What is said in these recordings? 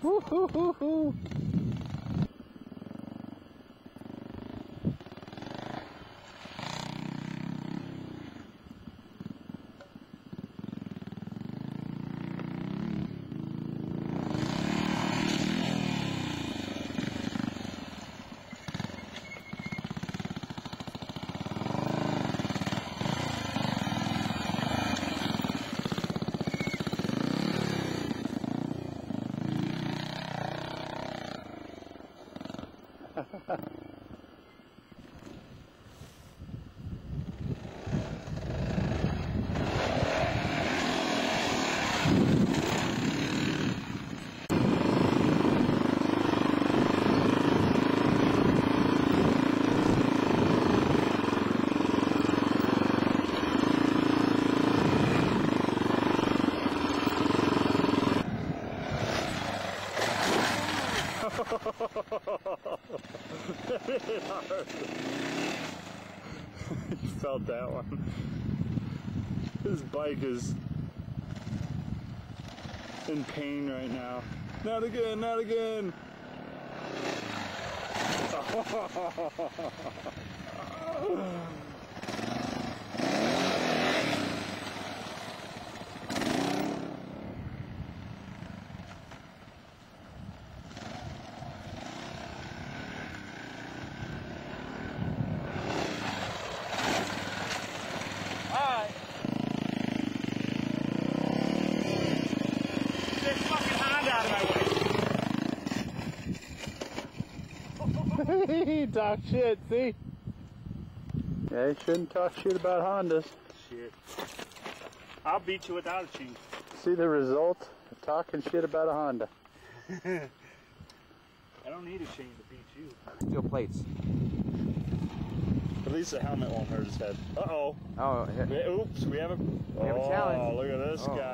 Woo-hoo-hoo-hoo. You felt that one. This bike is in pain right now. Not again, not again. He talks shit, see? Yeah, you shouldn't talk shit about Hondas. Shit. I'll beat you without a chain. See the result of talking shit about a Honda. I don't need a chain to beat you. Steel plates. At least the helmet won't hurt his head. Uh-oh. Oh, yeah. Oops, we have a challenge. Oh, look at this guy.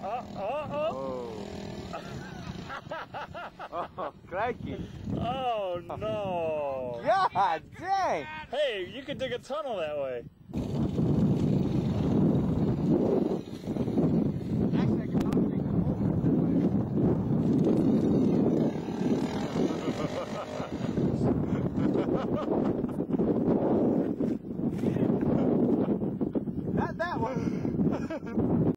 Oh, crikey. Oh, no. God dang. Hey, you could dig a tunnel that way. Actually, I can probably dig the hole. Not that one.